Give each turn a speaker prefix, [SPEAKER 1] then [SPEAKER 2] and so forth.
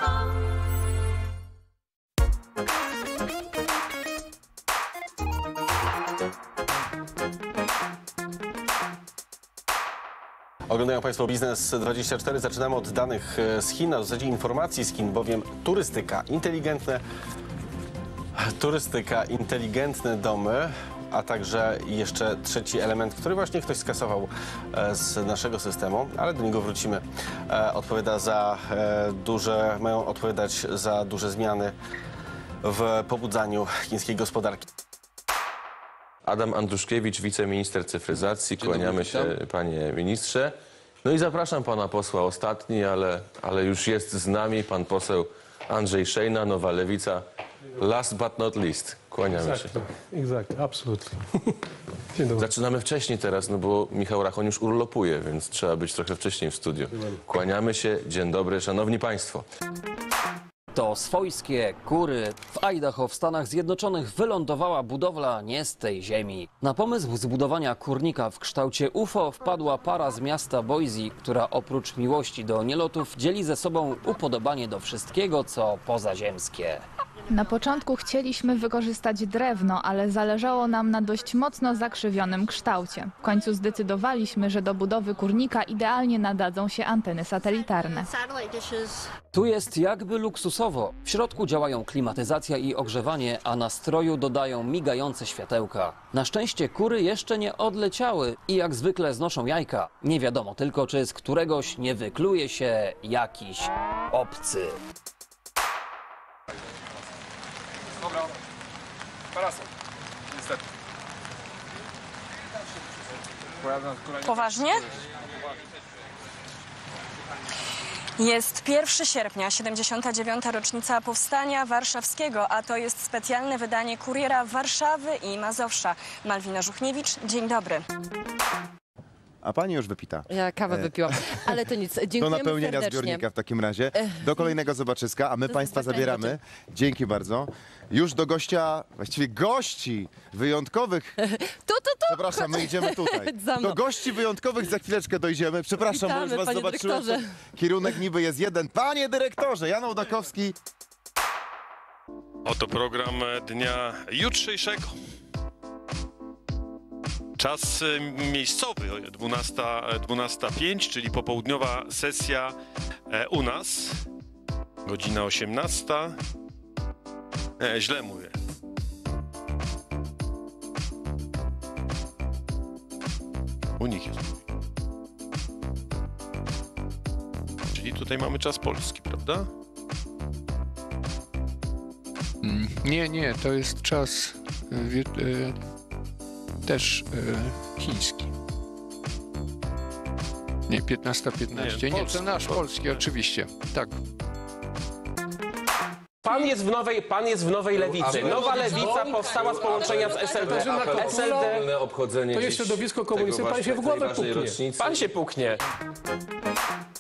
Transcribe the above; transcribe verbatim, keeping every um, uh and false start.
[SPEAKER 1] com.
[SPEAKER 2] Oglądają Państwo Biznes dwadzieścia cztery. Zaczynamy od danych z Chin, a w zasadzie informacji z Chin, bowiem turystyka, inteligentne, turystyka, inteligentne domy, a także jeszcze trzeci element, który właśnie ktoś skasował z naszego systemu, ale do niego wrócimy. Odpowiada za duże, mają odpowiadać za duże zmiany w pobudzaniu chińskiej gospodarki.
[SPEAKER 3] Adam Andruszkiewicz, wiceminister cyfryzacji. Kłaniamy się, panie ministrze. No i zapraszam pana posła ostatni, ale, ale już jest z nami pan poseł Andrzej Szejna, Nowa Lewica. Last but not least. Kłaniamy
[SPEAKER 4] exactly.
[SPEAKER 3] się.
[SPEAKER 4] Exactly, absolutnie. Dzień dobry.
[SPEAKER 3] Zaczynamy wcześniej teraz, no bo Michał Rachon już urlopuje, więc trzeba być trochę wcześniej w studiu. Kłaniamy się. Dzień dobry, szanowni państwo.
[SPEAKER 5] To swojskie kury. W Idaho w Stanach Zjednoczonych wylądowała budowla nie z tej ziemi. Na pomysł zbudowania kurnika w kształcie U F O wpadła para z miasta Boise, która oprócz miłości do nielotów dzieli ze sobą upodobanie do wszystkiego, co pozaziemskie.
[SPEAKER 6] Na początku chcieliśmy wykorzystać drewno, ale zależało nam na dość mocno zakrzywionym kształcie. W końcu zdecydowaliśmy, że do budowy kurnika idealnie nadadzą się anteny satelitarne.
[SPEAKER 5] Tu jest jakby luksusowo. W środku działają klimatyzacja i ogrzewanie, a na stroju dodają migające światełka. Na szczęście kury jeszcze nie odleciały i jak zwykle znoszą jajka. Nie wiadomo tylko, czy z któregoś nie wykluje się jakiś obcy.
[SPEAKER 7] Dobra, parasol, niestety.
[SPEAKER 8] Poważnie? Jest pierwszego sierpnia, siedemdziesiąta dziewiąta rocznica Powstania Warszawskiego, a to jest specjalne wydanie Kuriera Warszawy i Mazowsza. Malwina Żuchniewicz, dzień dobry.
[SPEAKER 9] A pani już wypita.
[SPEAKER 10] Ja kawę wypiłam, ale to nic. Dziękujemy
[SPEAKER 9] Do napełnienia
[SPEAKER 10] serdecznie.
[SPEAKER 9] zbiornika w takim razie. Do kolejnego zobaczyska, a my
[SPEAKER 10] Do
[SPEAKER 9] państwa
[SPEAKER 10] zobaczenia.
[SPEAKER 9] zabieramy. Dzięki bardzo. Już do gościa, właściwie gości wyjątkowych.
[SPEAKER 10] Tu, tu, tu.
[SPEAKER 9] Przepraszam, my idziemy tutaj.
[SPEAKER 10] Za mną.
[SPEAKER 9] Do gości wyjątkowych za chwileczkę dojdziemy. Przepraszam, bo
[SPEAKER 10] Witamy,
[SPEAKER 9] już was
[SPEAKER 10] panie
[SPEAKER 9] zobaczyłem.
[SPEAKER 10] dyrektorze.
[SPEAKER 9] Kierunek niby jest jeden. Panie dyrektorze, Jan Ołdakowski.
[SPEAKER 7] Oto program dnia jutrzejszego. Czas miejscowy, dwunasta pięć, czyli popołudniowa sesja u nas. Godzina osiemnasta. E, źle mówię. U nich jest. Czyli tutaj mamy czas polski, prawda?
[SPEAKER 11] Nie, nie, to jest czas y, y, też y, chiński. Nie, piętnasta piętnaście. Nie,
[SPEAKER 7] Nie, polski,
[SPEAKER 11] to nasz
[SPEAKER 7] polski,
[SPEAKER 11] polski, oczywiście. Tak.
[SPEAKER 12] Pan jest w nowej, pan jest w nowej lewicy. Nowa lewica powstała z połączenia z S L D. S L D
[SPEAKER 3] obchodzenie
[SPEAKER 4] To jest środowisko komunistyczne, pan się w głowę puknie.
[SPEAKER 3] rocznicy.
[SPEAKER 12] Pan się puknie.